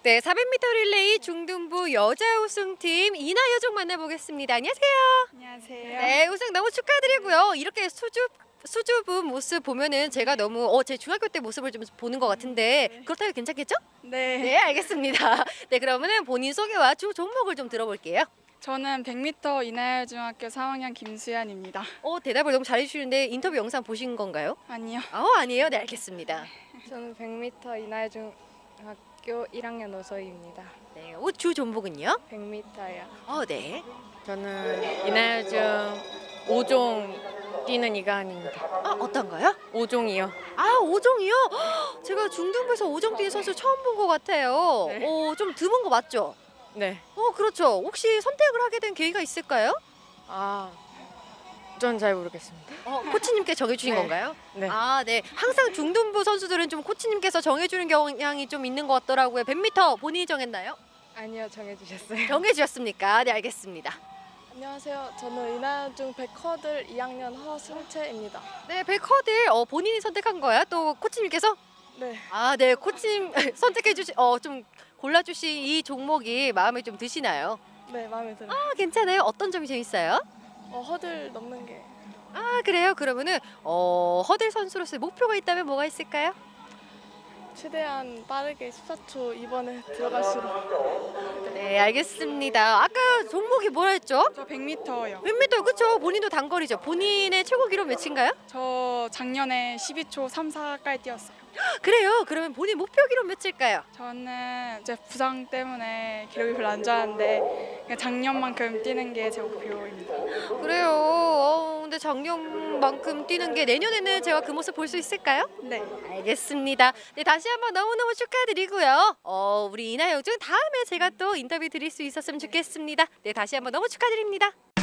네, 400m 릴레이 중등부 여자 우승팀 이나여정 만나보겠습니다. 안녕하세요. 안녕하세요. 네, 우승 너무 축하드리고요. 이렇게 수줍은 모습 보면은 제가 너무 제 중학교 때 모습을 좀 보는 것 같은데 그렇다면 괜찮겠죠? 네. 네, 알겠습니다. 네, 그러면은 본인 소개와 주 종목을 좀 들어볼게요. 저는 100m 이나열중학교 3학년 김수연입니다. 대답을 너무 잘해주시는데 인터뷰 영상 보신 건가요? 아니요. 아니에요. 네, 알겠습니다. 저는 100m 이나열중학교 1학년 오서희입니다. 네, 주 종목은요? 100m요. 네. 저는 이나열중 5종 뛰는 이가은입니다. 어떤가요? 5종이요. 5종이요? 제가 중등부에서 5종 뛰는 선수 처음 본 것 같아요. 네. 좀 드문 거 맞죠? 네. 그렇죠. 혹시 선택을 하게 된 계기가 있을까요? 전 잘 모르겠습니다. 코치님께 정해주신 네. 건가요? 네. 네. 항상 중등부 선수들은 좀 코치님께서 정해주는 경향이 좀 있는 것 같더라고요. 100m 본인이 정했나요? 아니요, 정해주셨어요. 정해주셨습니까? 네, 알겠습니다. 안녕하세요. 저는 이나열중 100허들 2학년 허승채입니다. 네, 100허들 본인이 선택한 거야? 또 코치님께서? 네, 네, 코치님 좀 골라주신 이 종목이 마음에 좀 드시나요? 네 마음에 들어요. 괜찮아요. 어떤 점이 재밌어요? 허들 넘는 게 그래요? 그러면은 허들 선수로서의 목표가 있다면 뭐가 있을까요? 최대한 빠르게 14초 이번에 들어갈수록. 네, 알겠습니다. 아까 종목이 뭐라 했죠? 저 100m요. 100m, 그쵸? 본인도 단거리죠. 본인의 최고 기록 몇인가요? 저 작년에 12초 3, 4까지 뛰었어요. 그래요. 그러면 본인 목표 기록 몇일까요? 저는 이제 부상 때문에 기록이 별로 안 좋았는데 그냥 작년만큼 뛰는 게 제 목표입니다. 그래요. 근데 작년만큼 뛰는 게 내년에는 제가 그 모습 볼 수 있을까요? 네. 알겠습니다. 네, 다시 한번 너무너무 축하드리고요. 우리 이나여중 다음에 제가 또 인터뷰 드릴 수 있었으면 좋겠습니다. 네, 다시 한번 너무 축하드립니다.